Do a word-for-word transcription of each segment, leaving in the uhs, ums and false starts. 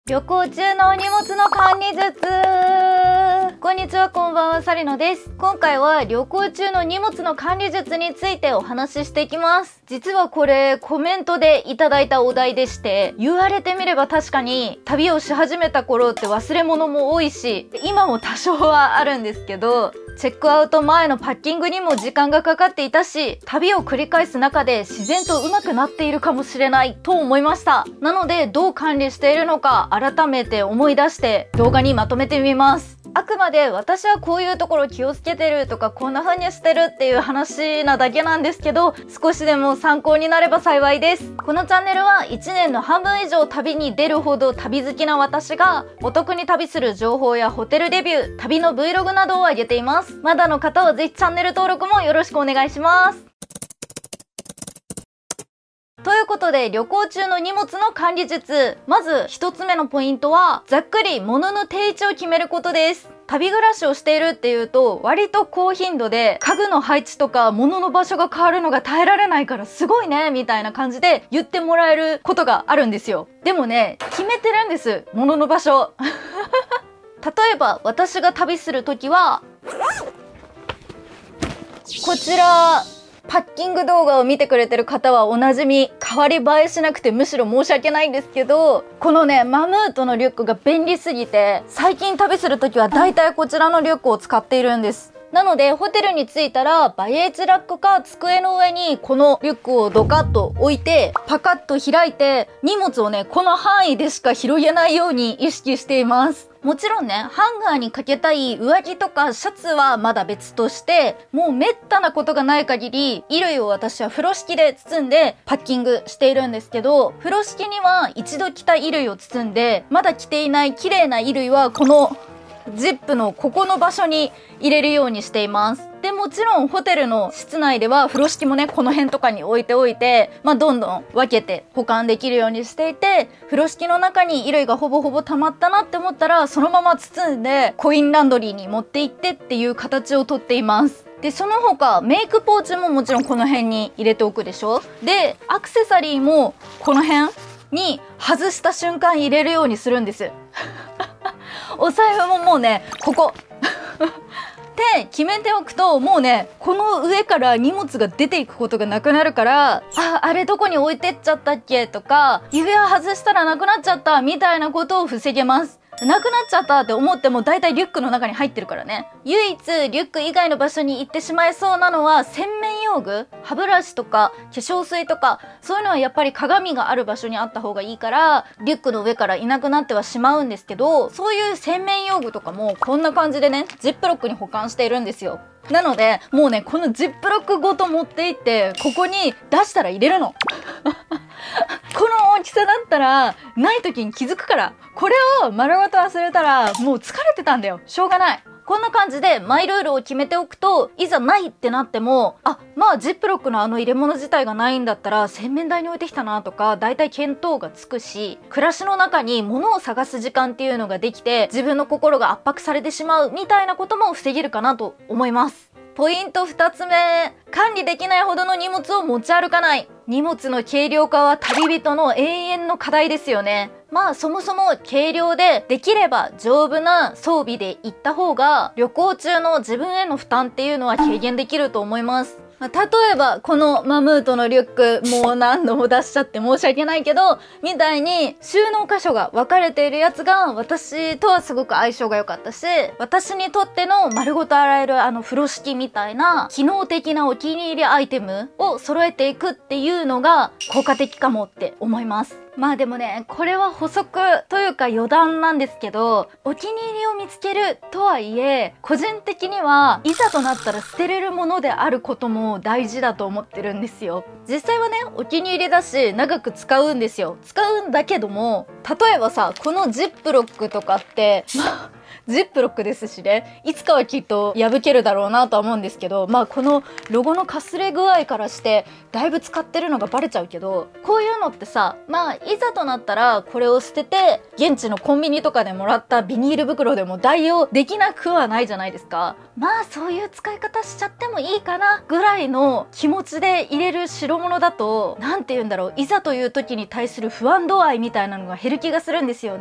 旅行中の荷物の管理術。こんにちは、こんばんは、サリノです。今回は旅行中の荷物の管理術についてお話ししていきます。実はこれコメントでいただいたお題でして、言われてみれば確かに旅をし始めた頃って忘れ物も多いし、今も多少はあるんですけど、チェックアウト前のパッキングにも時間がかかっていたし、旅を繰り返す中で自然と上手くなっているかもしれないと思いました。なのでどう管理しているのか改めて思い出して動画にまとめてみます。あくまで私はこういうところ気をつけてるとかこんな風にしてるっていう話なだけなんですけど、少しでも参考になれば幸いです。このチャンネルはいちねんの半分以上旅に出るほど旅好きな私がお得に旅する情報やホテルレビュー、旅の Vlog などを上げています。まだの方はぜひチャンネル登録もよろしくお願いします。ということで、旅行中の荷物の管理術。まず一つ目のポイントは、ざっくり物の定位置を決めることです。旅暮らしをしているっていうと、割と高頻度で家具の配置とか物の場所が変わるのが耐えられないからすごいねみたいな感じで言ってもらえることがあるんですよ。でもね、決めてるんです、物の場所。例えば私が旅するときは、こちら、パッキング動画を見てくれてる方はおなじみ、変わり映えしなくてむしろ申し訳ないんですけど、このねマムートのリュックが便利すぎて、最近旅するときは大体こちらのリュックを使っているんです。なのでホテルに着いたらバゲージラックか机の上にこのリュックをドカッと置いて、パカッと開いて荷物をねこの範囲でしか広げないように意識しています。もちろんね、ハンガーにかけたい上着とかシャツはまだ別として、もうめったなことがない限り衣類を私は風呂敷で包んでパッキングしているんですけど、風呂敷には一度着た衣類を包んで、まだ着ていない綺麗な衣類はこのジップのここの場所に入れるようにしています。で、もちろんホテルの室内では風呂敷もねこの辺とかに置いておいて、まあどんどん分けて保管できるようにしていて、風呂敷の中に衣類がほぼほぼ溜まったなって思ったらそのまま包んでコインランドリーに持って行ってっていう形をとっています。で、その他メイクポーチももちろんこの辺に入れておくでしょ。で、アクセサリーもこの辺に外した瞬間入れるようにするんです。お財布ももうねここって決めておくと、もうねこの上から荷物が出ていくことがなくなるから、あ、あれどこに置いてっちゃったっけとか、指輪外したらなくなっちゃったみたいなことを防げます。なくなっちゃったって思っても大体リュックの中に入ってるからね。唯一リュック以外の場所に行ってしまいそうなのは洗面用具、歯ブラシとか化粧水とか、そういうのはやっぱり鏡がある場所にあった方がいいからリュックの上からいなくなってはしまうんですけど、そういう洗面用具とかもこんな感じでねジップロックに保管しているんですよ。なのでもうねこのジップロックごと持っていってここに出したら入れるの。この大きさだったらない時に気づくから、これを丸ごと忘れたらもう疲れてたんだよ、しょうがない。こんな感じでマイルールを決めておくと、いざないってなっても、あ、まあジップロックのあの入れ物自体がないんだったら洗面台に置いてきたなとか大体見当がつくし、暮らしの中に物を探す時間っていうのができて自分の心が圧迫されてしまうみたいなことも防げるかなと思います。ポイントふたつめ、管理できないほどの荷物を持ち歩かない。荷物の軽量化は旅人の永遠の課題ですよね。まあそもそも軽量でできれば丈夫な装備で行った方が旅行中の自分への負担っていうのは軽減できると思います。まあ、例えばこのマムートのリュック、もう何度も出しちゃって申し訳ないけどみたいに収納箇所が分かれているやつが私とはすごく相性が良かったし、私にとっての丸ごと洗えるあの風呂敷みたいな機能的なお気に入りアイテムを揃えていくっていうのが効果的かもって思います。まあでもね、これは補足というか余談なんですけど、お気に入りを見つけるとはいえ、個人的にはいざとなったら捨てれるものであることも大事だと思ってるんですよ。実際はね、お気に入りだし長く使うんですよ。使うんだけども、例えばさ、このジップロックとかってまあジップロックですしね、いつかはきっと破けるだろうなとは思うんですけど、まあこのロゴのかすれ具合からしてだいぶ使ってるのがバレちゃうけど、こういうのってさ、まあいざとなったらこれを捨てて現地のコンビニとかでもらったビニール袋でも代用できなくはないじゃないですか。まあそういう使い方しちゃってもいいかなぐらいの気持ちで入れる代物だと、なんて言うんだろう、いざという時に対する不安度合いみたいなのが減る気がするんですよね。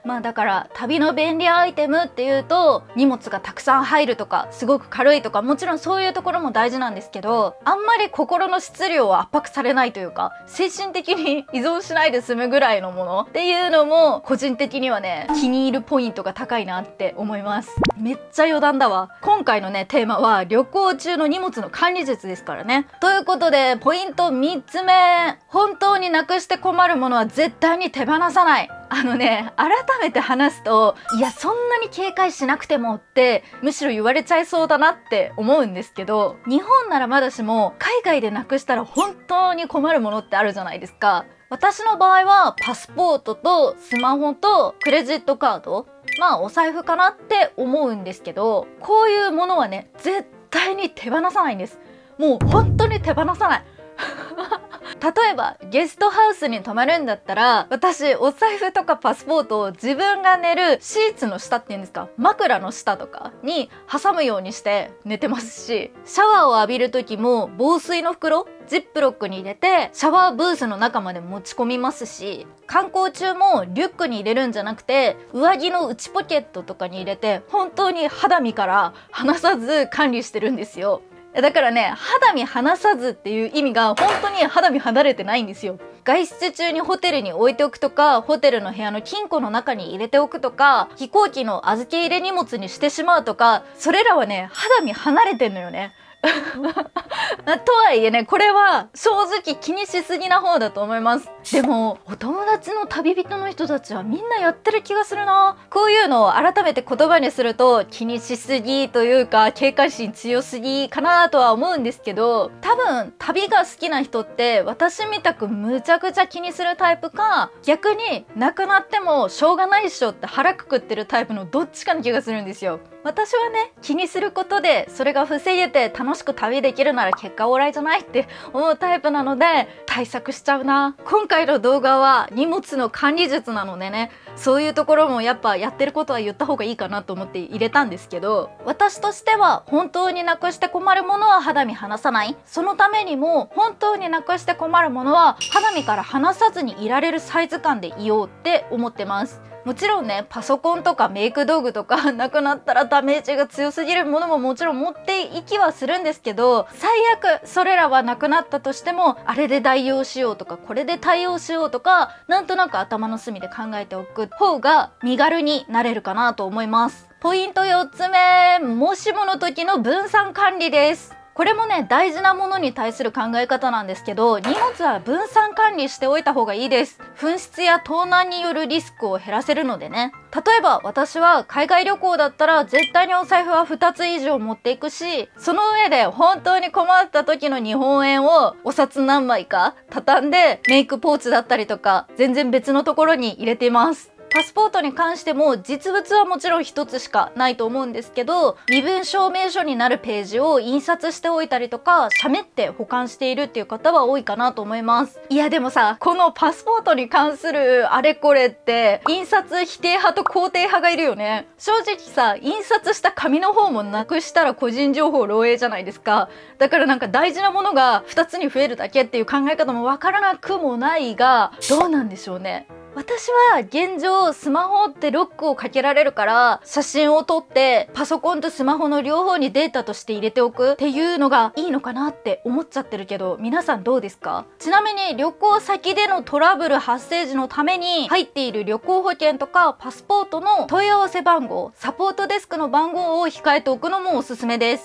まあだから旅の便利アイテムっていうと荷物がたくさん入るとかすごく軽いとか、もちろんそういうところも大事なんですけど、あんまり心の質量を圧迫されないというか、精神的に依存しないで済むぐらいのものっていうのも個人的にはね気に入るポイントが高いなって思います。めっちゃ余談だわ。今回のねテーマは旅行中の荷物の管理術ですからね。ということでポイントみっつめ、本当になくして困るものは絶対に手放さない。あのね、改めて話すと、いやそんなに警戒しなくてもってむしろ言われちゃいそうだなって思うんですけど、日本ならまだしも海外でなくしたら本当に困るものってあるじゃないですか。私の場合はパスポートとスマホとクレジットカード、まあお財布かなって思うんですけど、こういうものはね絶対に手放さないんです。もう本当に手放さない。例えばゲストハウスに泊まるんだったら、私お財布とかパスポートを自分が寝るシーツの下っていうんですか、枕の下とかに挟むようにして寝てますし、シャワーを浴びる時も防水の袋ジップロックに入れてシャワーブースの中まで持ち込みますし、観光中もリュックに入れるんじゃなくて上着の内ポケットとかに入れて、本当に肌身から離さず管理してるんですよ。だからね、肌身離さずっていう意味が本当に肌身離れてないんですよ。外出中にホテルに置いておくとか、ホテルの部屋の金庫の中に入れておくとか、飛行機の預け入れ荷物にしてしまうとか、それらはね肌身離れてんのよね。とはいえね、これは正直気にしすぎな方だと思います。でもお友達の旅人の人たちはみんなやってる気がするな。こういうのを改めて言葉にすると気にしすぎというか警戒心強すぎかなとは思うんですけど、多分旅が好きな人って私みたくむちゃくちゃ気にするタイプか、逆になくなってもしょうがないっしょって腹くくってるタイプのどっちかな気がするんですよ。私はね、気にすることでそれが防げて楽しく旅できるなら結果オーライじゃないって思うタイプなので対策しちゃうな。今回の動画は荷物の管理術なのでね、そういうところもやっぱやってることは言った方がいいかなと思って入れたんですけど、私としては本当になくして困るものは肌身離さない。そのためにも本当になくして困るものは肌身から離さずにいられるサイズ感でいようって思ってます。もちろんね、パソコンとかメイク道具とかなくなったらダメージが強すぎるものももちろん持っていきはするんですけど、最悪それらはなくなったとしてもあれで代用しようとかこれで対応しようとか、なんとなく頭の隅で考えておく方が身軽になれるかなと思います。ポイントよっつめ、もしもの時の分散管理です。これもね大事なものに対する考え方なんですけど、荷物は分散管理しておいた方がいいです。紛失や盗難によるリスクを減らせるのでね。例えば私は海外旅行だったら絶対にお財布はふたつ以上持っていくし、その上で本当に困った時の日本円をお札何枚か畳んでメイクポーチだったりとか全然別のところに入れています。パスポートに関しても実物はもちろんひとつしかないと思うんですけど、身分証明書になるページを印刷しておいたりとか、しゃめって保管しているっていう方は多いかなと思います。いやでもさ、このパスポートに関するあれこれって印刷否定派と肯定派がいるよね。正直さ、印刷した紙の方もなくしたら個人情報漏洩じゃないですか。だからなんか大事なものがふたつに増えるだけっていう考え方もわからなくもないが、どうなんでしょうね。私は現状スマホってロックをかけられるから写真を撮ってパソコンとスマホの両方にデータとして入れておくっていうのがいいのかなって思っちゃってるけど、皆さんどうですか？ちなみに旅行先でのトラブル発生時のために入っている旅行保険とかパスポートの問い合わせ番号、サポートデスクの番号を控えておくのもおすすめです。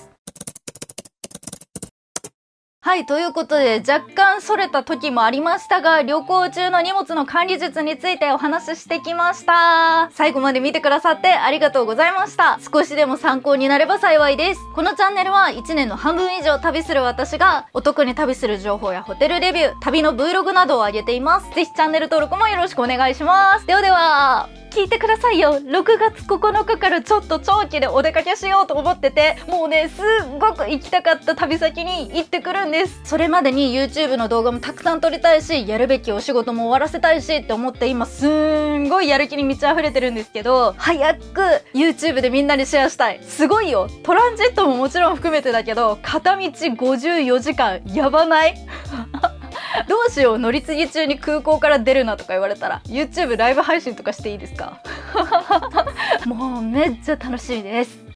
はい、ということで若干それた時もありましたが、旅行中の荷物の管理術についてお話ししてきました。最後まで見てくださってありがとうございました。少しでも参考になれば幸いです。このチャンネルはいちねんの半分以上旅する私がお得に旅する情報やホテルレビュー、旅の Vlog などを上げています。ぜひチャンネル登録もよろしくお願いします。ではでは、聞いてくださいよ。ろくがつここのかからちょっと長期でお出かけしようと思ってて、もうねすっごく行きたかった旅先に行ってくるんです。それまでに YouTube の動画もたくさん撮りたいし、やるべきお仕事も終わらせたいしって思って今すんごいやる気に満ち溢れてるんですけど、早く YouTube でみんなにシェアしたい。すごいよ。トランジットももちろん含めてだけど片道ごじゅうよじかんやばない？ どうしよう、乗り継ぎ中に空港から出るなとか言われたら YouTube ライブ配信とかしていいですか？もうめっちゃ楽しみです。